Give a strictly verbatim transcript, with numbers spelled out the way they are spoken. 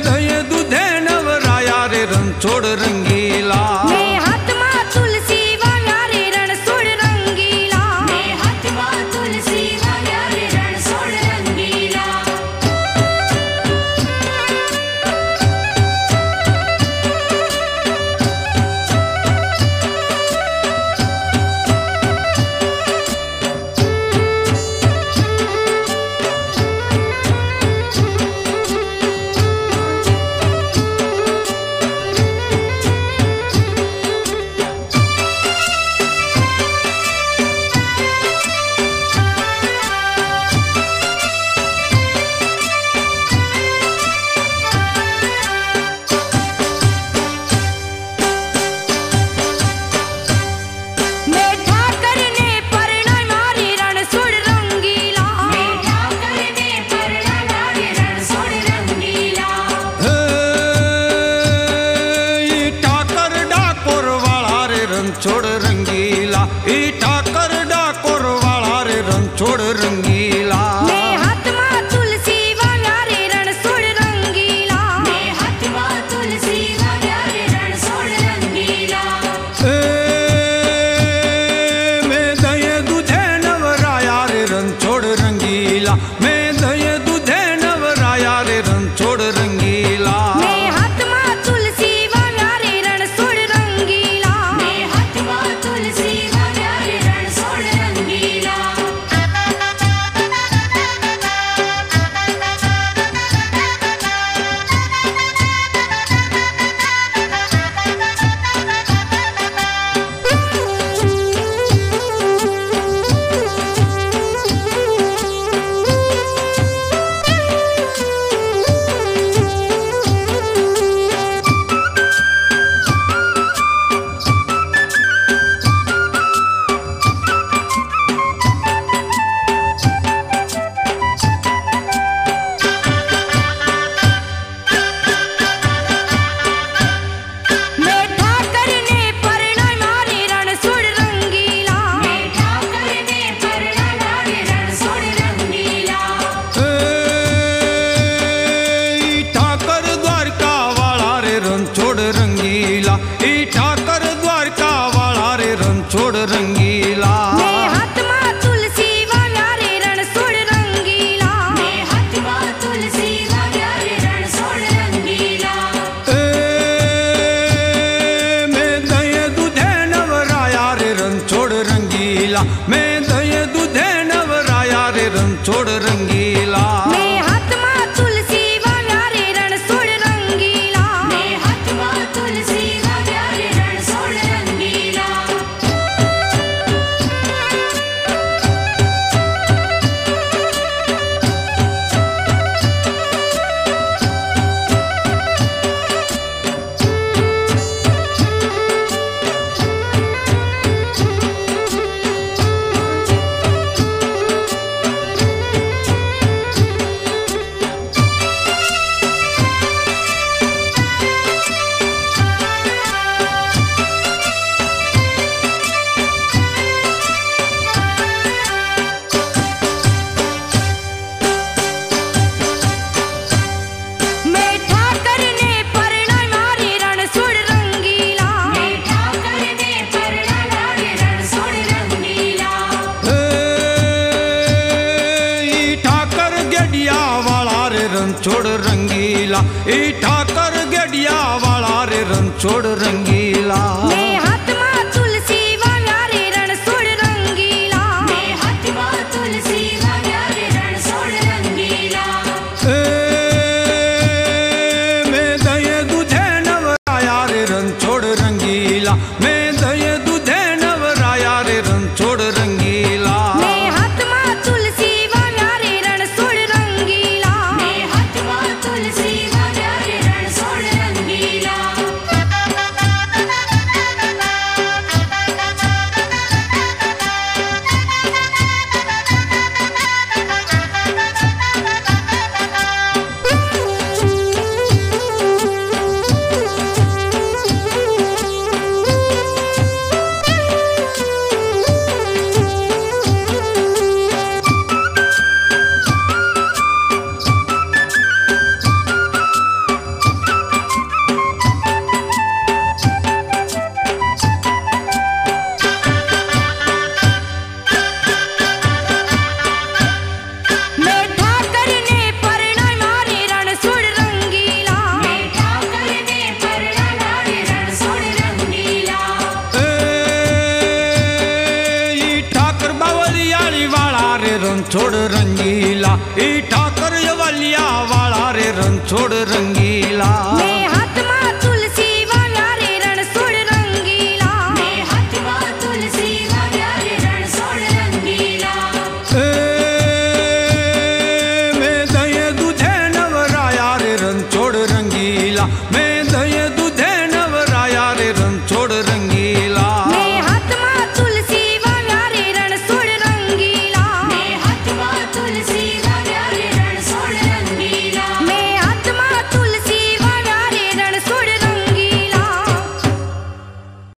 दय दूधे नवराया रे रणछोड़ रंगीला। मैं हाथ मां तुलसी वाया रे रणछोड़ रंगीला। मैं हाथ मां तुलसी वाया रे रणछोड़ रंगीला। रणछोड़ रंगीला ई ठाकर डाकोर वाला रे रणछोड़ रंगीला। मैं हाथ मां तुलसी वाया रे रणछोड़ रंगीला। मैं हाथ मां तुलसी वाया रे रणछोड़ रंगीला। ए मैं दय दूधे नवराया रे रणछोड़ रंगीला। मैं दय दूधे नवराया रे रणछोड़ रंगीला। मैं हाथ मां तुलसी वाया रे रणछोड़ रंगीला। मैं हाथ मां तुलसी वाया रे रणछोड़ रंगीला। रणछोड़ रंगीला ई ठाकर द्वारका वाला रे रणछोड़ रंगीला। मैं हाथ मां तुलसी वाया रे रणछोड़ रंगीला। मैं हाथ मां तुलसी वाया रे रणछोड़ रंगीला। ए मैं दय दूधे नवराया रे रणछोड़ रंगीला। मैं दय दूधे नवराया रे रणछोड़ रंगीला। मैं हाथ मां तुलसी वाया रे रणछोड़ रंगीला। मैं हाथ मां तुलसी वाया रे रणछोड़ रंगीला। रणछोड़ रंगीला ई ठाकर गेडिया वाला रे रणछोड़ रंगीला। मैं हाथ मां तुलसी वाया रे रणछोड़ रंगीला। मैं हाथ मां तुलसी वाया रे रणछोड़ रंगीला। ए मैं दय दूधे नवराया रे रणछोड़ रंगीला। मैं दय दूधे नवराया रे रणछोड़ रंगीला। मैं हाथ मां तुलसी वाया रे रणछोड़ रंगीला। मैं हाथ मां तुलसी वाया रे रणछोड़ रंगीला। डलिया वाला रे रणछोड़ रंगीला। मैं हाथ में तुलसी वाव्या रे रणछोड़ रंगीला। मैं हाथ में तुलसी वाव्या रे रणछोड़ रंगीला। ए मैं दये दूधे नवराया रे रणछोड़ रंगीला। मैं